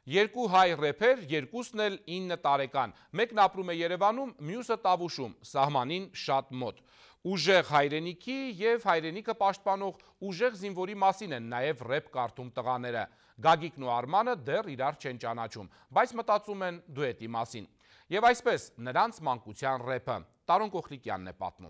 Երկու հայ ռեփեր, երկուսն էլ 9 տարեկան, մեկն ապրում է Երևանում, մյուսը Տավուշում, սահմանին շատ մոտ։ Ուժեղ հայրենիքի և հայրենիքը պաշտպանող ուժեղ զինվորի մասին են նաև ռեպ կարդում տղաները։ Գագիկն ու Արմանը դեռ իրար չեն ճանաչում, բայց մտածում են դուետի մասին։ Եվ այսպես նրանց մանկության ռեպը Տարոն Կոխլիկյանն է պատմում։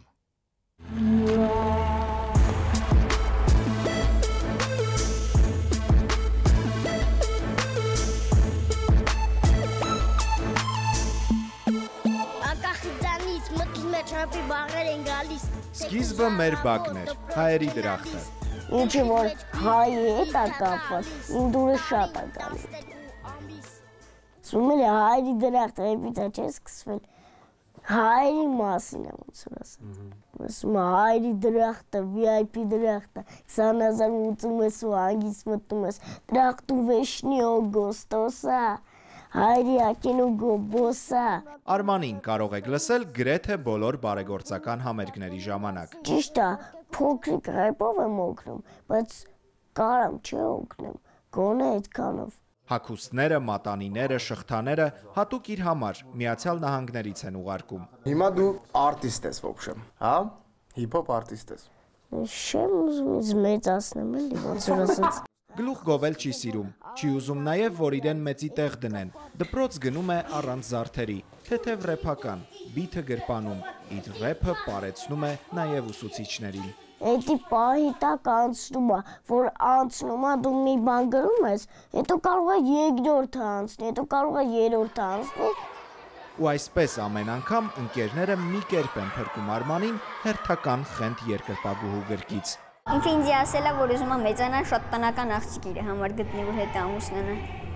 Սկիզբը մեր բակն էր, հայերի դրախտը։ Ինչի որ հայի հետ է կապված, իմ դուրը շատ է գալի։ Սում էլ հայերի դրախտը էպից է չէ սկսվել, հայերի մասին է ոնցոր ասում։ Հայերի դրախտը, VIP դրախտը, 20,000 ուծում ես ու հանգից մտնում ես, դրախտու վեշնի օգոստոսա։ Հայրի ակին ու գոբոսա։ Արմանին կարող եք լսել գրեթե բոլոր բարեգործական համերգների ժամանակ։ Ճիշտ է, փոքրիկ ռեպով եմ օգնում, բայց կարամ չէ օգնեմ, գոնե այդքանով։ Հագուստները, մատանիները, շղթաները հատուկ իր համար Միացյալ Նահանգներից են ուղարկում։ Հիմա դու արտիստ ես ոբշեմ, հա? Հիփ-հոփ արտիստ ես։ Շեմ ուզում ես մեծացնեմ էլի, ոնց որ ասած։ Գլուխ գովել չի սիրում, չի ուզում նաև, որ իրեն մեծի տեղ դնեն, դպրոց գնում է առանց զարդերի, թեթև ռեփական, բիթը գրպանում, իր ռեփը պարեցնում է նաև ուսուցիչներին։ Էդի պահի տակ անցնում է, որ անցնում է, դու մի բան գրում ես, հետո կարող է երկրորդը անցնի, հետո կարող է երրորդը անցնի։ Ու այսպես ամեն անգամ ընկերները մի կերպ են փրկում Արմանին հերթական խենթ երկրպագուհու գրկից։ Ինքը ինձ ասել է, որ ուզում է մեծանալ շատ տնական աղջիկ իր համար գտնի ու հետ ամուսնանա։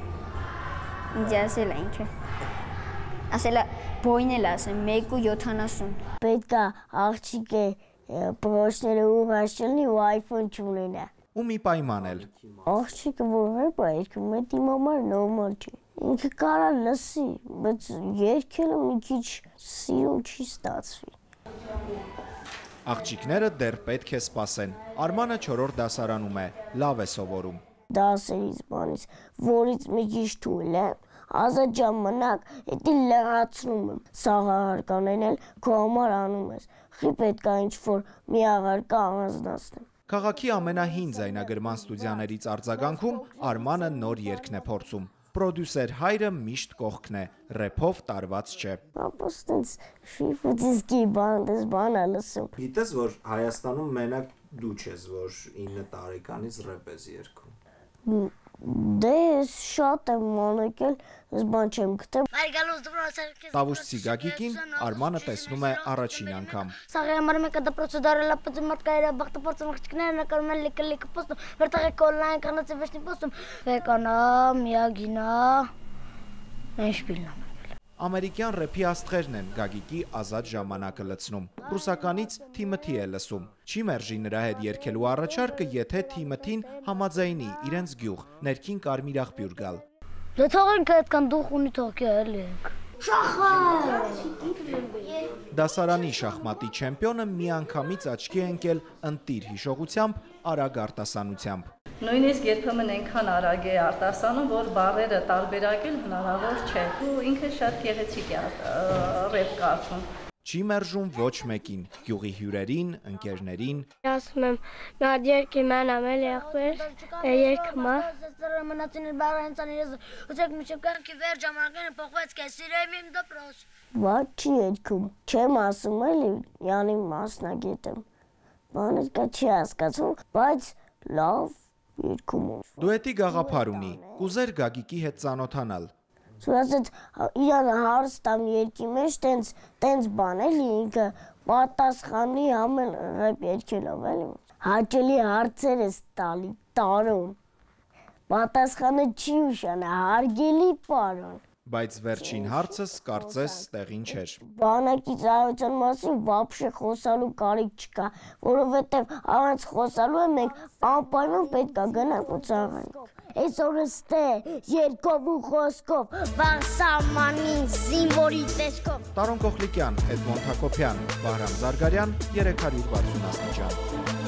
Ինձ ասել է ինքը։ Ասել է բոյնել ասեմ 1.70։ Պետք է աղջիկը պրոշները ուղղաշլնի ու iPhone չունենա։ Ու մի պայման էլ։ Աղջիկը որ ռեպ է երգում, դա իմ համար նորմալ չի։ Ինքը կարա լսի, բայց երգելը մի քիչ սիրուն չի ստացվի։ Աղջիկները դեռ պետք է սպասեն։ Արմանը 4-րդ դասարանում է, լավ է սովորում։ Դասերից բանից, որից մի քիչ թույլ է, ազատ ժամանակ, էդի լրացնում եմ, սաղահարկանեն էլ քո համար անում ես, խի պետք է ինչ-որ մի աղարկա առանձնացնեմ։ Քաղաքի ամենահին ձայնագրման ստուդիաներից արձագանքում Արմանը նոր երգն է փորձում։ Պրոդյուսեր հայրը միշտ կողքն է, ռեփով տարված չէ։ Ապոս տենց շիֆուտիսկի բան է լսում։ Գիտես, որ Հայաստանում մենակ դու չես, որ 9 տարեկանից ռեպ ես երգում։ Դե ես շատ եմ մանեկել, ես բան չեմ գտել։ Տավուշցի Գագիկին Արմանը տեսնում է առաջին անգամ։ Սաղի համար մեկը դպրոցը դարել ապծի մարդկայերը բաղտապործում աղջիկները նկարում են լիքը պոստում, վերտաղեք օնլայն կանացի վեշնի պոստում, վեկանա, միագինա, են շպիլնա։ Ամերիկյան ռեպի աստղերն են Գագիկի ազատ ժամանակը լցնում։ Ռուսականից Թիմոթի է լսում։ Չի մերժի նրա հետ երգելու առաջարկը, եթե Թիմոթին համաձայնի իրենց գյուղ, ներքին Կարմիր աղբյուր գալ։ Դե թողենք այդքան դուխ ունի թողքի էլի ենք։ Դասարանի շախմատի չեմպիոնը միանգամից աչքի է ընկել ընտիր հիշողությամբ, արագ արտասանությամբ։ Նույնիսկ երբեմն այնքան արագ է արտասանում, որ բառերը տարբերակել հնարավոր չէ։ Ու ինքը շատ գեղեցիկ է ռեպ կարդում։ Չի մերժում ոչ մեկին, գյուղի հյուրերին, ընկերներին։ Ասում եմ, նոր երգի մանամ էլ եղբեր, երգմա։ Մնացին բառը հենց անիրեզ, ուսեք միշտ կյանքի վեր ժամանակները փոխվեց, կես սիրեմ իմ դպրոց։ Ված չի երգում, չեմ ասում էլի, յանի մասնագետ եմ։ Բանը կա չի հասկացում, բայց լավ երգում եմ։ Դուետի գաղափար ունի, կուզեր Գագիկի հետ ծանոթանալ։ Սուրասեց իրան հարստամ երկի մեջ տենց բան էլի ինքը պատասխանի ամեն ռեպ երկելով էլի հաճելի հարցեր ես տալի տարում պատասխանը չի ուշանա հարգելի պարոն Բայց վերջին հարցս կարծես տեղին չէր։ Բանակի ծառայության մասին վաբշե խոսալու կարիք չկա, որովհետև առանց խոսալու մենք անպայման պետք է գնանք ու ծառայենք։ Այսօրը ստե երկով ու խոսքով, վաղ սահմանին զինվորի տեսքով։ Տարոն Կոխլիկյան, Էդմոնդ Հակոբյան, Վահրամ Զարգարյան, 360 աստիճան։